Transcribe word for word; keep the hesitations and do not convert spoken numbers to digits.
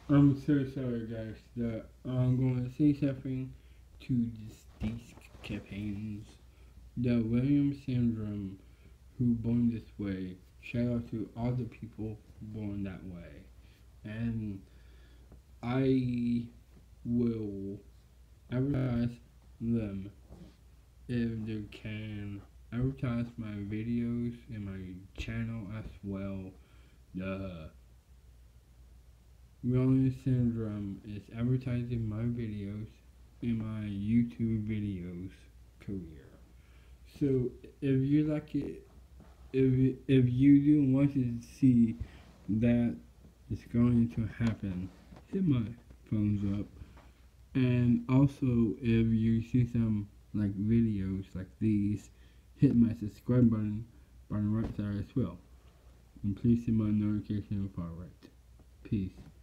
I'm so sorry, guys, that I'm going to say something to this, these campaigns. The Williams syndrome, who born this way. Shout out to all the people born that way. And I will advertise them if they can advertise my videos and my channel as well. The Williams syndrome is advertising my videos in my YouTube videos career. So if you like it, if if you do want to see that it's going to happen, hit my thumbs up. And also, if you see some like videos like these, hit my subscribe button on the right side as well. And please hit my notification far right. Peace.